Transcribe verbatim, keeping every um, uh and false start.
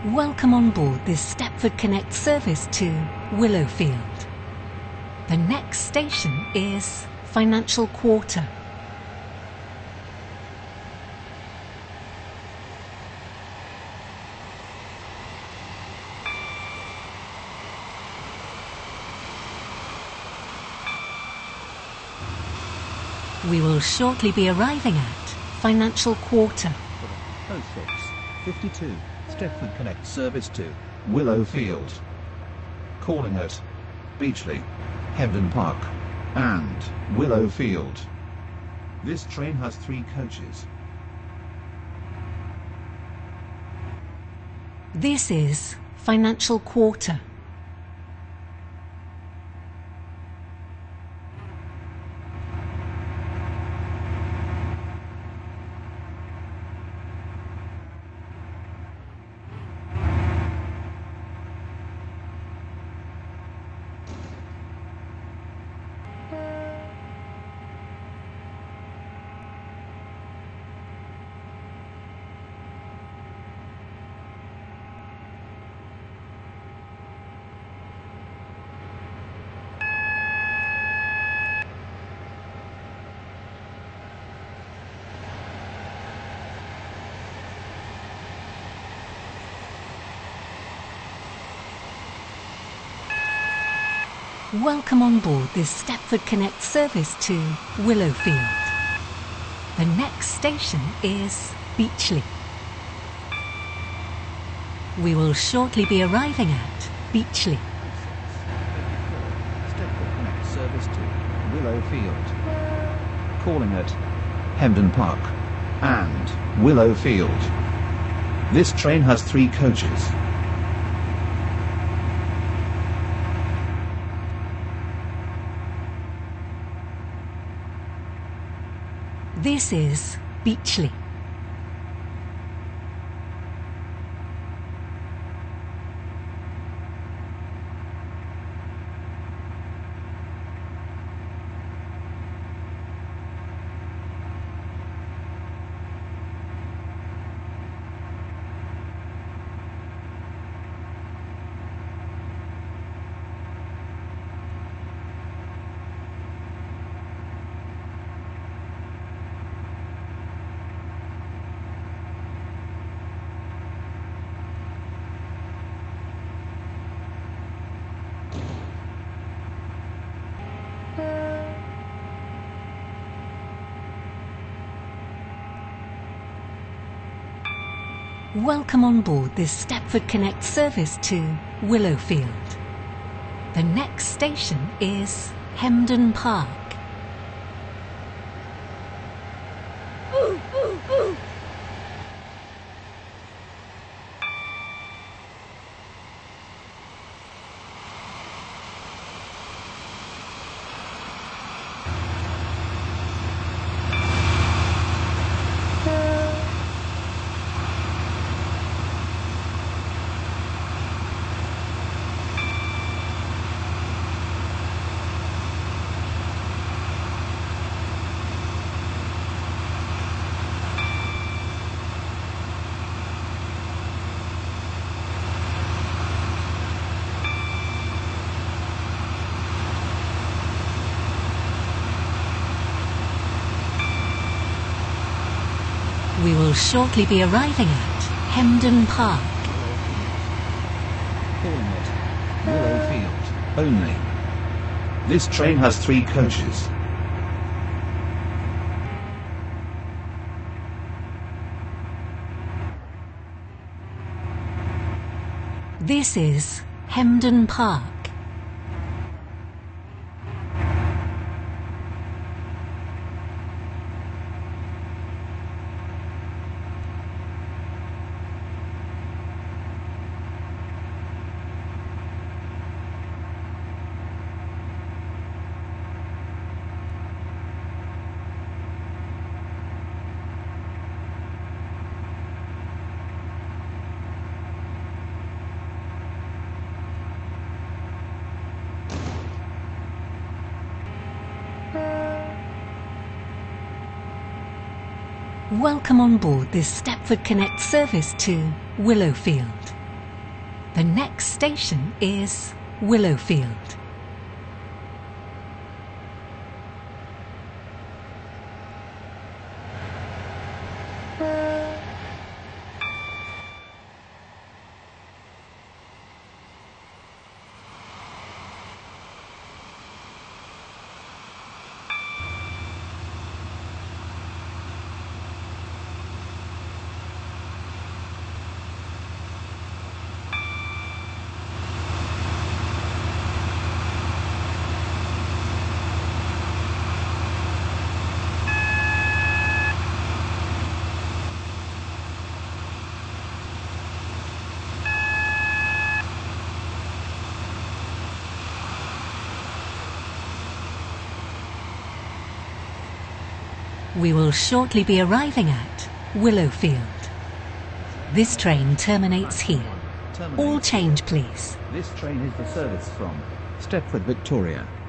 Welcome on board this Stepford Connect service to Willowfield. The next station is Financial Quarter. We will shortly be arriving at Financial Quarter. oh six fifty-two Stepford Connect service to Willowfield. Calling at Beachley, Hemden Park and Willowfield. This train has three coaches. This is Financial Quarter. Welcome on board this Stepford Connect service to Willowfield. The next station is Beachley. We will shortly be arriving at Beachley. Stepford Connect service to Willowfield. Calling at Hemden Park and Willowfield. This train has three coaches. This is Beachley. Welcome on board this Stepford Connect service to Willowfield. The next station is Hemden Park. We will shortly be arriving at Hemden Park. Calling at Willowfield only. This train has three coaches. This is Hemden Park. Welcome on board this Stepford Connect service to Willowfield. The next station is Willowfield. We will shortly be arriving at Willowfield. This train terminates here. Terminate. All change, please. This train is the service from Stepford, Victoria.